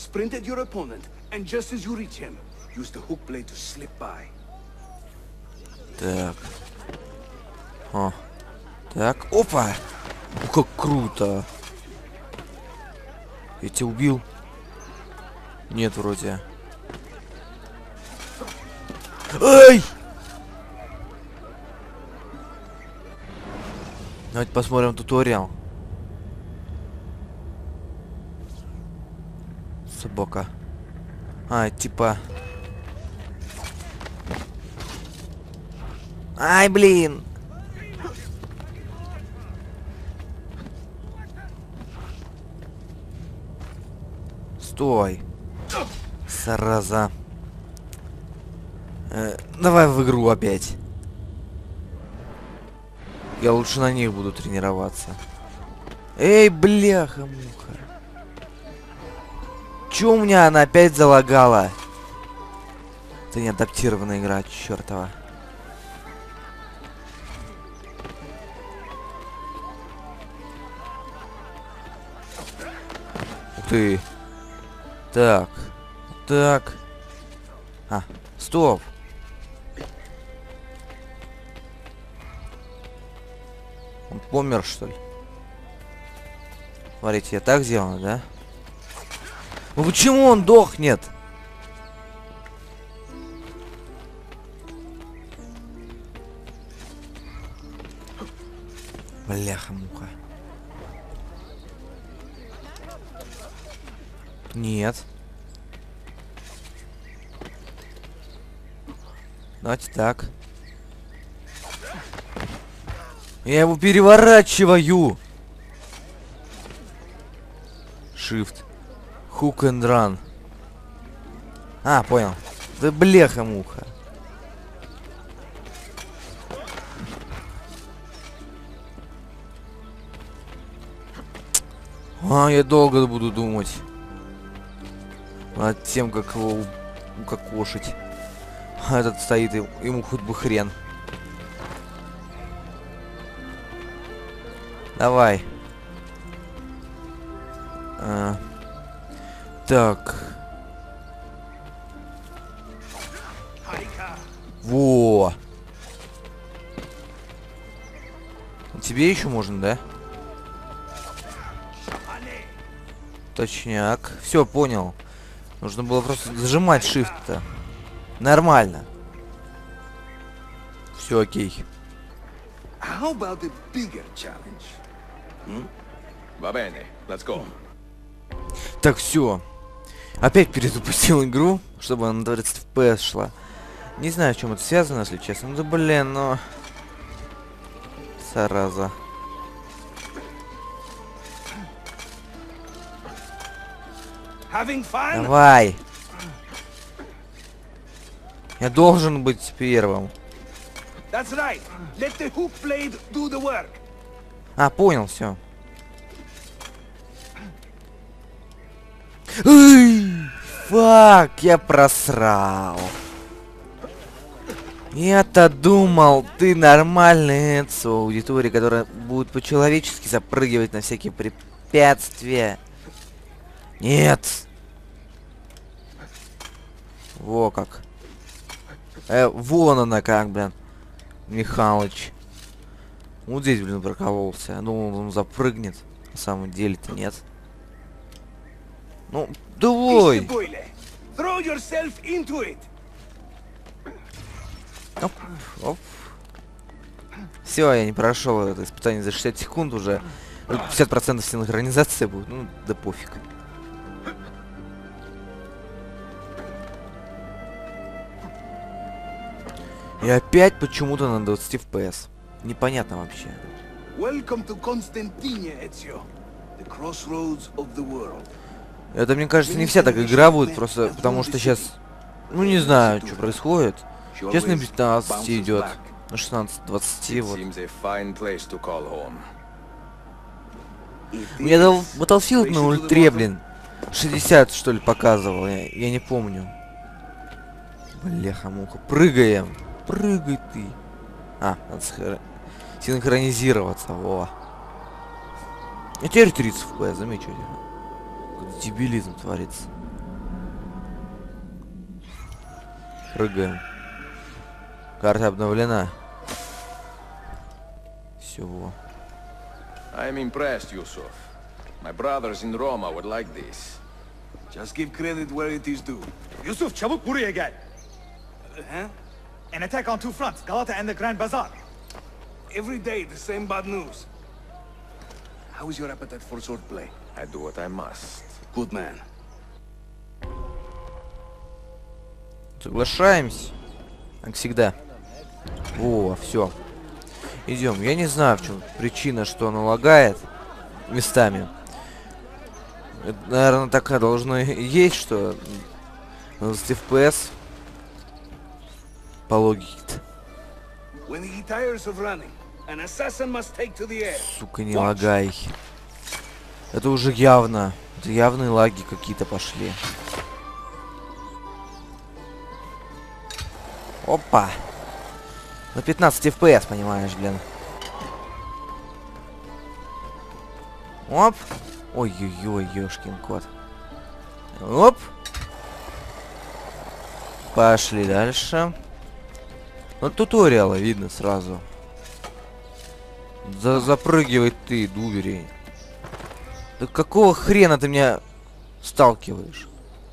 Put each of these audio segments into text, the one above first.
Sprint at your opponent, and just as you reach him, use the hook blade to slip by. Так. О. Так, опа! Как круто! Я тебя убил? Нет, вроде. Ай! Давайте посмотрим туториал. Собака. А, типа... Ай, блин! Стой! Зараза. Давай в игру опять. Я лучше на них буду тренироваться. Эй, бляха-муха. Чё у меня она опять залагала? Это не адаптированная игра, чёртова. Ух ты. Так. Так. А, стоп. Он помер, что ли? Смотрите, я так сделано, да? Ну почему он дохнет? Бляха-муха. Нет. Давайте так. Я его переворачиваю. Shift. Hook and run. А, понял. Да бляха-муха. А, я долго буду думать над тем, как его укокошить. А этот стоит, ему хоть бы хрен. Давай. Так. Во. Тебе еще можно, да? Точняк. Все, понял. Нужно было просто зажимать shift-то. Нормально. Все окей. How about the bigger challenge? Va bene, let's go. Так, все. Опять перезапустил игру, чтобы она на 20 FPS шла. Не знаю, с чем это связано, если честно. Ну да блин, но... Зараза. Давай. Я должен быть первым. А, понял, все. Фак, я просрал. Я-то думал, ты нормальный Эцо, аудитория, которая будет по-человечески запрыгивать на всякие препятствия. Нет. Во как. Вон она как, блин. Михалыч. Вот здесь, блин, прокололся. Я думал, он запрыгнет. На самом деле-то нет. Ну, давай. Оп, оп. Все, я не прошел это испытание за 60 секунд уже. 50% синхронизации будет. Ну, да пофиг. И опять почему-то на 20 FPS. Непонятно вообще. Это, мне кажется, не вся так игра будет, просто потому что сейчас... Ну, не знаю, что происходит. Сейчас на 15 идет. На 16-20 вот. Мне дал Battlefield на ультре, блин. 60, что ли, показывал. Я не помню. Бляха-муха. Прыгаем. Прыгай ты. А, надо синхронизироваться. Во. А теперь 30 FPS, замечу. Дебилизм творится. Прыгаем. Карта обновлена. Всего. I'm impressed, Yusuf. My brothers in Roma would like this. Just give credit where it is due. Yusuf, çabuk buraya gel. Huh? An attack on two fronts, Galata and the Grand Bazaar. Every day, the same bad news. How is your appetite for swordplay? I do what I must. Good man. Соглашаемся. Как всегда. О, все. Идем. Я не знаю, в чем причина, что она лагает местами. Это, наверное, такая должно и есть, что 20 FPS по логике-то. When he tires of running, an assassin must take to the air. Сука, не лагай. Это уже явно. Это явные лаги какие-то пошли. Опа. На 15 FPS, понимаешь, блин. Оп. Ой-ой-ой, ёшкин кот. Оп. Пошли дальше. Ну, туториала видно сразу. Запрыгивай ты, дубери. Да какого хрена ты меня сталкиваешь?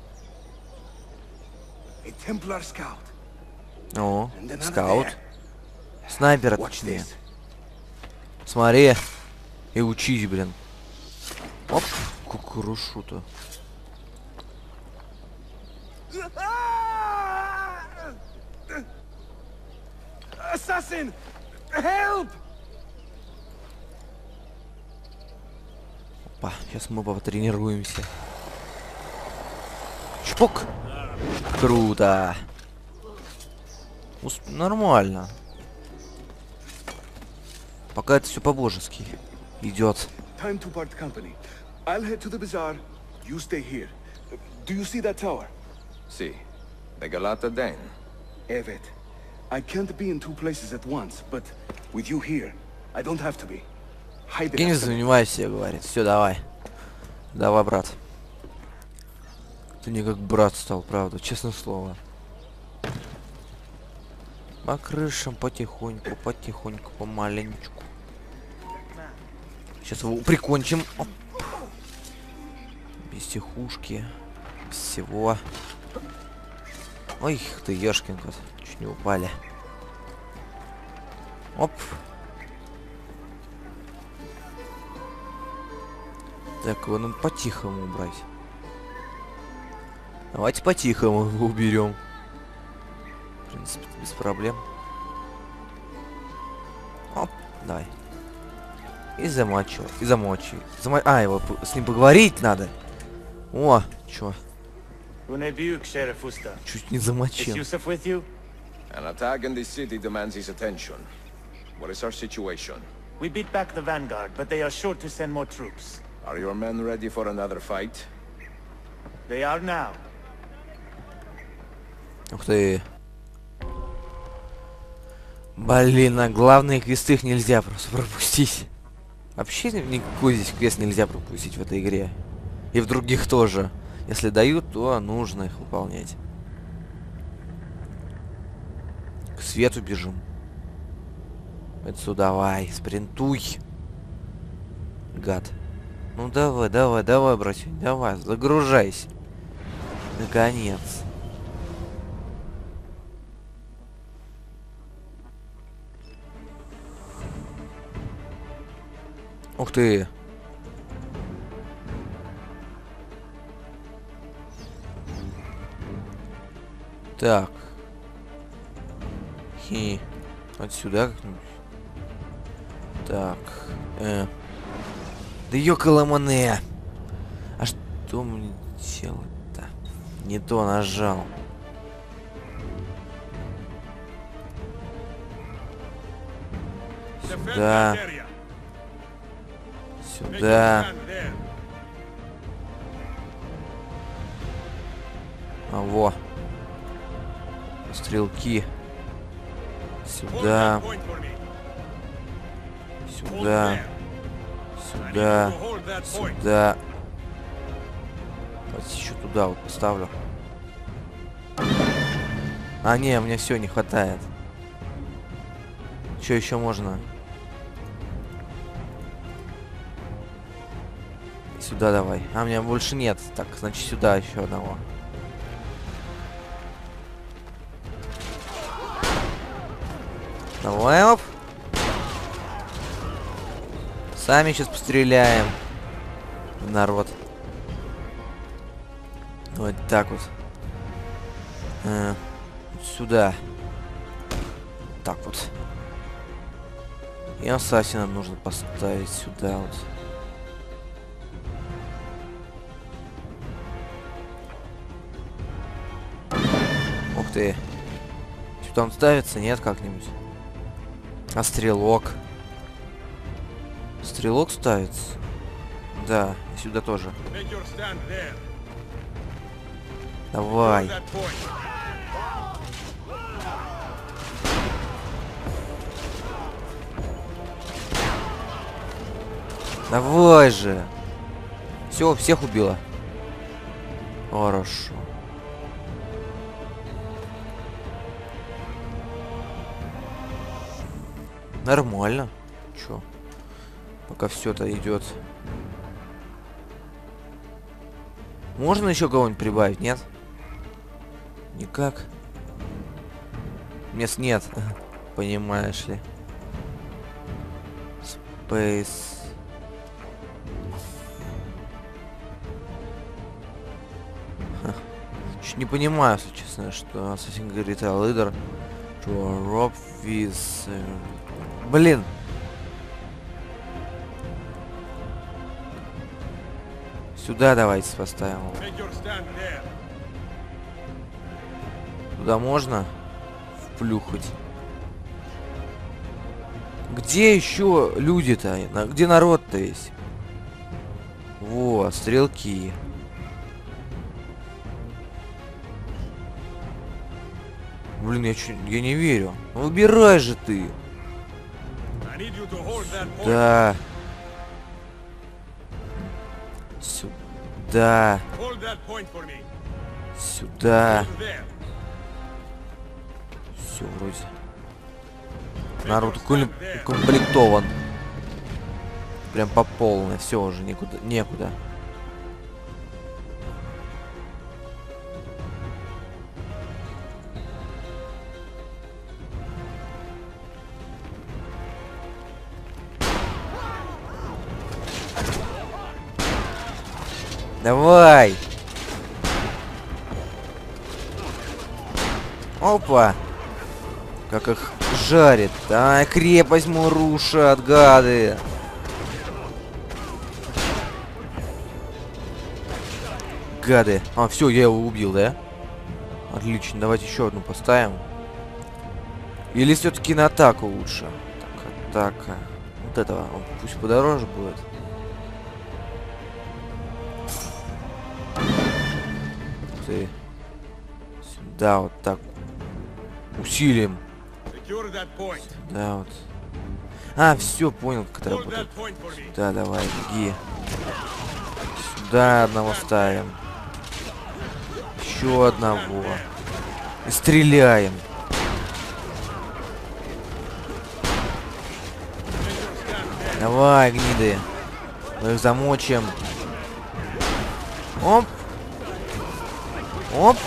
A Templar scout. О, And another скаут. there. Снайпер Watch точнее. this. Смотри. И учись, блин. Оп, кукурушу-то. Assassin! Help! Опа, сейчас мы потренируемся. Чпок! Круто! Нормально. Пока это все по-божески идет. Time to part company. I'll head to the bazaar. You stay here. Do you see that tower? See, the Galata Den. Evet. I can't be in two places at once, but with you here, I don't have to be. Hide it. Я не after me. занимайся, говорит. Все, давай. Давай, брат. Ты мне как брат стал, правда, честное слово. По крышам потихоньку, потихоньку, помаленечку. Сейчас его прикончим. Оп. Без тихушки. Без всего. Ой, ты ёшкин кот. Чуть не упали. Оп. Так, его надо по-тихому убрать. Давайте по-тихому его уберем. В принципе, без проблем. Оп, давай. И замочу. И замочи. А, его с ним поговорить надо. О, чё? Чуть не замочил. Yusuf with you? An attack in this city demands his attention. What is our situation? We beat back the vanguard, but they are sure to send more troops. Are your men ready for another fight? They are now. Ух ты. Блин, а главные квесты их нельзя просто пропустить. Вообще никакой здесь квест нельзя пропустить в этой игре. И в других тоже. Если дают, то нужно их выполнять. К свету бежим. Отсюда давай, спринтуй. Гад. Ну давай, давай, давай, братья, давай, загружайся. Наконец. Ух ты. Так. Вот сюда как-нибудь. Так. Да ёкаламане. А что мне делать-то? Не то нажал. Сюда. Сюда. А, во. Стрелки. Сюда. Сюда. Сюда. Сюда. Вот еще туда вот поставлю. А, не, мне все не хватает. Что еще можно? Сюда давай. А, у меня больше нет. Так, значит, сюда еще одного. Давай, оп. Сами сейчас постреляем. Народ. Вот так вот. Сюда. Так вот. И ассасина нужно поставить сюда вот. Ух ты. Что-то он ставится? Нет, как-нибудь. А стрелок? Стрелок ставится? Да, и сюда тоже. Давай. Давай же. Все, всех убила. Хорошо. Нормально. Чё? Пока все это идет. Можно еще кого-нибудь прибавить, нет? Никак. Мест нет. Понимаешь ли. Space. Чуть не понимаю, если честно, что Assassin говорит о лидер. Rob with... Блин. Сюда давайте поставим его. Туда можно вплюхать? Где еще люди-то? Где народ-то есть? Во, стрелки. Блин, я не верю. Ну, выбирай же ты. Да. Сюда. Сюда. Все вроде. Народ укомплектован. Прям по полной. Все уже некуда. Давай. Опа. Как их жарит. Ай, крепость мы рушат, гады. Гады. А, все, я его убил, да? Отлично, давайте еще одну поставим. Или все-таки на атаку лучше? Так, атака. Вот этого. Пусть подороже будет. Ты. Сюда вот так. Усилим. Да, вот. А, все, понял, как это работает. Сюда, давай, беги. Сюда одного ставим. Еще одного. И стреляем. Давай, гниды. Мы их замочим. Оп. Оп.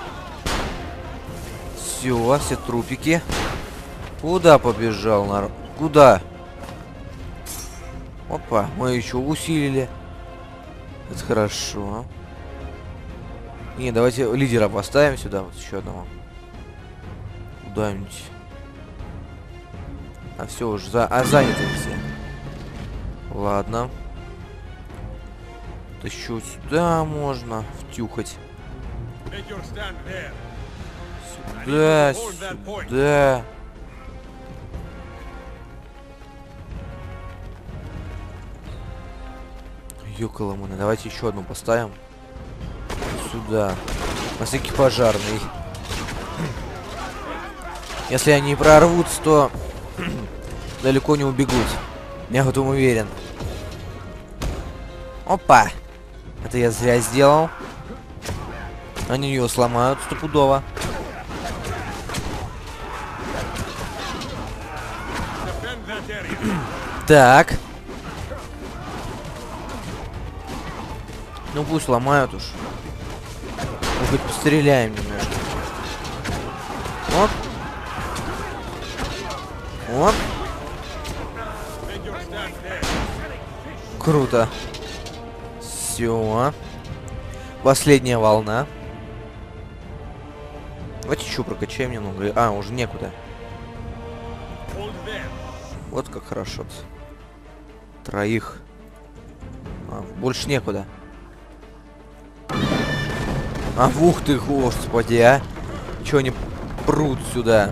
Все трупики. Куда побежал народ? Куда? Опа, мы еще усилили. Это хорошо. Не, давайте лидера поставим сюда. Вот еще одного. Куда-нибудь. А все уже заняты все. Ладно. Вот еще сюда можно втюхать. Сюда, сюда. Ёкаламына. Давайте еще одну поставим. Сюда. На всякий пожарный. Если они прорвутся, то далеко не убегут. Я в этом уверен. Опа! Это я зря сделал. Они ее сломают стопудово. Так. Ну пусть ломают уж. Мы хоть постреляем немножко. Оп. Оп. Круто. Все. Последняя волна. Давайте еще прокачаем немного. А, уже некуда. Вот как хорошо. Троих. А, больше некуда. А, ух ты, господи, а. Чё они прут сюда?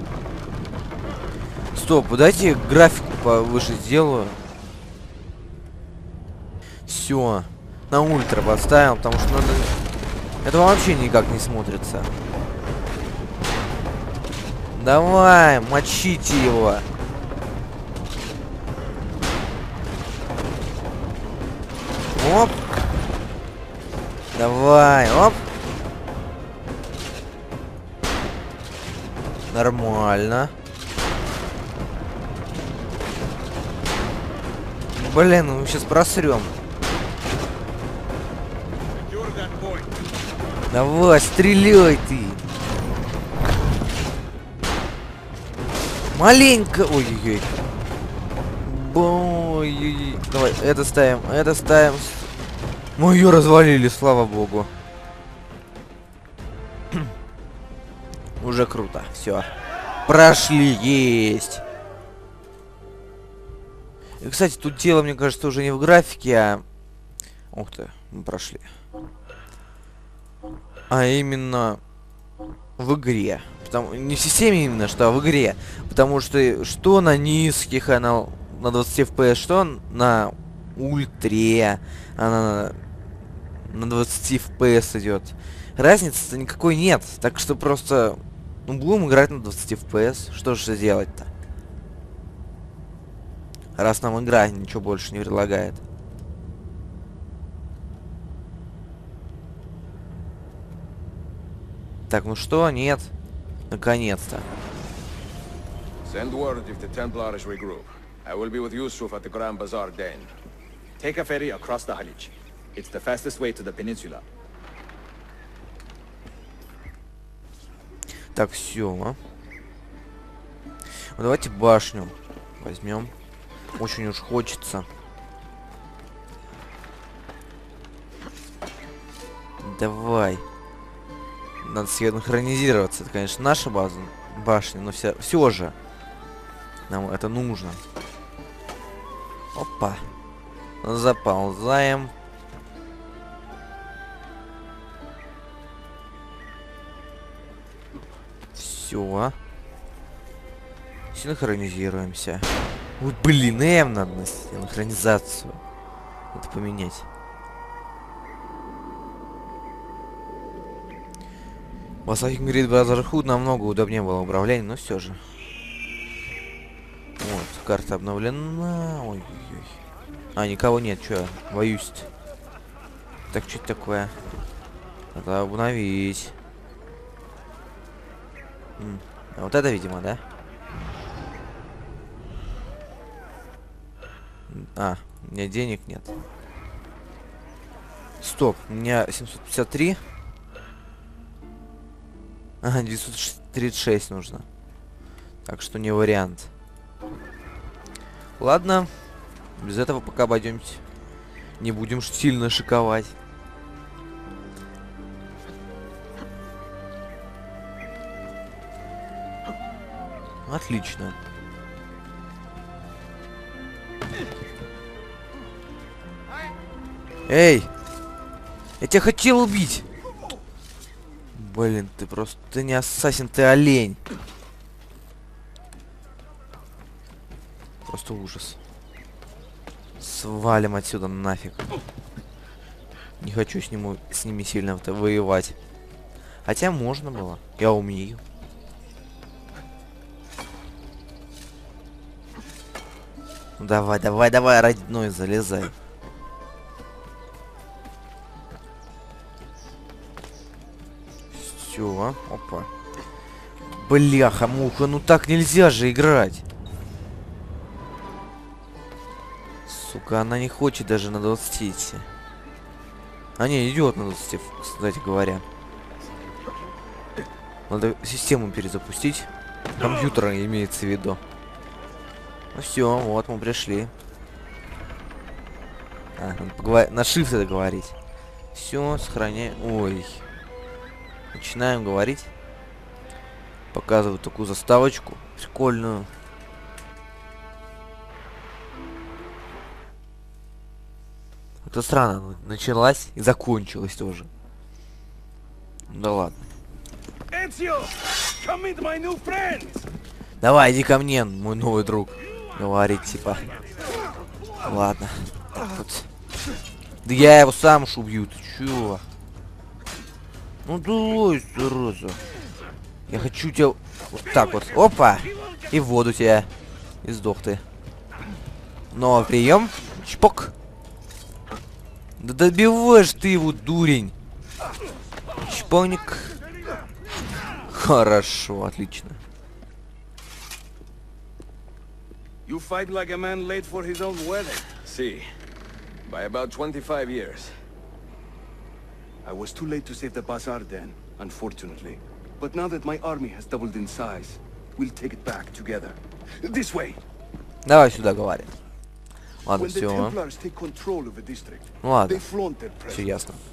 Стоп, дайте графику повыше сделаю. Все. На ультра поставил, потому что надо... Это вообще никак не смотрится. Давай, мочите его. Оп. Давай, оп. Нормально. Блин, мы сейчас просрем. Давай, стреляй ты. Маленько. Ой-ой-ой. Ой-ой-ой. Давай, это ставим, это ставим. Мы ее развалили, слава богу. Уже круто. Все. Прошли. Есть. И, кстати, тут дело, мне кажется, уже не в графике, а... Ух ты, мы прошли. А именно в игре. Не в системе именно, что в игре. Потому что на низких, на 20 FPS, что на ультре, она на 20 FPS идет. Разницы-то никакой нет. Так что просто... Ну, будем играть на 20 FPS. Что же делать-то? Раз нам игра ничего больше не предлагает. Так, ну что? Нет. Наконец-то. Send word if the Templars regroup. I will be with Yusuf at the Grand Bazaar Den. Take a ferry across the Halij. It's the fastest way to the peninsula. Так, все. Ну, давайте башню возьмем. Очень уж хочется. Давай. Надо синхронизироваться. Это, конечно, наша башня, но все же нам это нужно. Опа. Заползаем. Все. Синхронизируемся. Ой, блин, надо на синхронизацию. Это поменять. В Assassin's Creed Brotherhood намного удобнее было управление, но все же. Вот, карта обновлена. Ой-ой-ой. А, никого нет, что, боюсь. Так, что это такое? Надо обновить. А вот это, видимо, да? А, у меня денег нет. Стоп, у меня 753. Ага, 936 нужно. Так что не вариант. Ладно. Без этого пока обойдемся. Не будем сильно шиковать. Отлично. Эй! Я тебя хотел убить! Блин, ты просто... Ты не ассасин, ты олень. Просто ужас. Свалим отсюда нафиг. Не хочу с ними сильно воевать. Хотя можно было. Я умею. Ну, давай, давай, давай, родной, залезай. Все, опа. Бляха-муха, ну так нельзя же играть. Сука, она не хочет даже на 20 идти. А не, идет на 20, кстати говоря. Надо систему перезапустить. Компьютер имеется в виду. Ну все, вот мы пришли. На shift это говорить. Все, сохраняем. Ой. Начинаем говорить. Показываю такую заставочку. Прикольную. Это странно. Началась и закончилась тоже. Да ладно. Ezio! Come meet my new friends! Давай, иди ко мне, мой новый друг. Говорит, типа. Ладно. Так вот. Да я его сам уж убью, ты чё? Ну давай, зараза. Я хочу тебя вот так вот. Опа! И в воду тебя. И сдох ты. Новый прием. Чпок. Да добиваешь ты его, дурень. Чпоник. Хорошо, отлично. You fight like a man late for his own wedding. See, by about 25 years. I was too late to save the bazaar then, unfortunately. But now that my army has doubled in size, we'll take it back together. This way! Давай сюда, говорит. Ладно, When the все. Templars take control of a district, Ну ладно, they flaunt their все presence. ясно.